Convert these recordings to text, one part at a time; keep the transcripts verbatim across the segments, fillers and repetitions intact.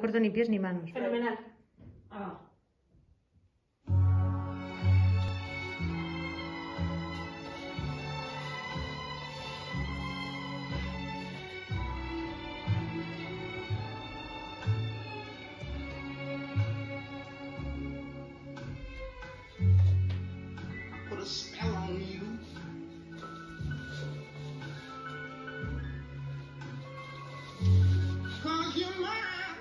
puesto ni pies ni manos. Fenomenal. Ah, vamos. Put a spell on you. Cause you're mine.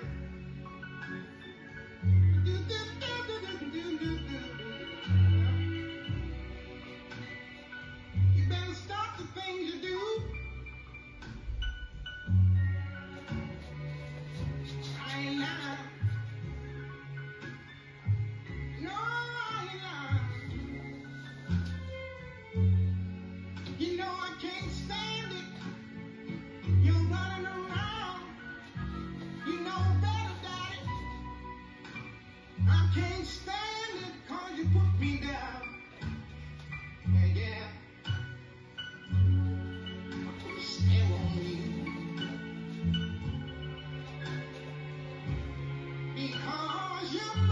Do, do, do, do, do, do, do, do. You better stop the things you do. I ain't lying. No, I ain't lying. You know I can't stand it. You're running around. You know better, Daddy. I can't stand it cause you put me down. Yeah, yeah. I put a spell on you. Because you're